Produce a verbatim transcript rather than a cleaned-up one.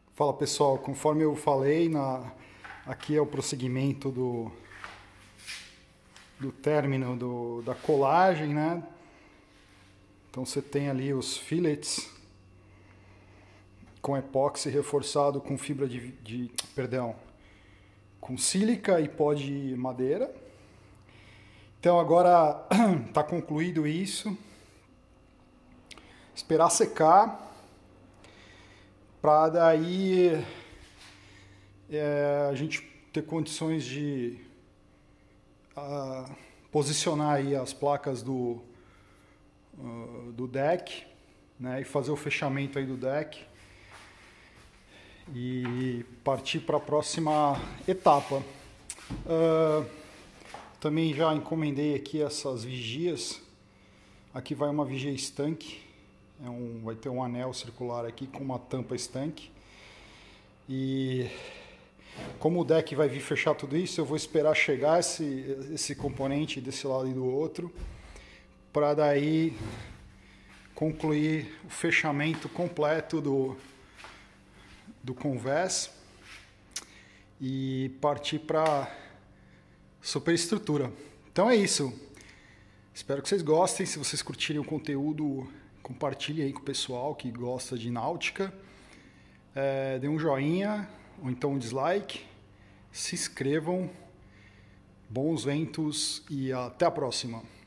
Fala pessoal, conforme eu falei, na, aqui é o prosseguimento do, do término do, da colagem, né? Então você tem ali os fillets com epóxi reforçado com fibra de, de perdão, com sílica e pó de madeira. Então agora está concluído isso. Esperar secar para daí é, a gente ter condições de uh, posicionar aí as placas do, uh, do deck, né, e fazer o fechamento aí do deck e partir para a próxima etapa. Uh, também já encomendei aqui essas vigias. Aqui vai uma vigia estanque. É um, vai ter um anel circular aqui com uma tampa estanque. E como o deck vai vir fechar tudo isso, eu vou esperar chegar esse, esse componente desse lado e do outro, para daí concluir o fechamento completo do, do convés e partir para superestrutura. Então é isso. Espero que vocês gostem. Se vocês curtirem o conteúdo, compartilhe aí com o pessoal que gosta de náutica. É, dê um joinha ou então um dislike. Se inscrevam. Bons ventos e até a próxima.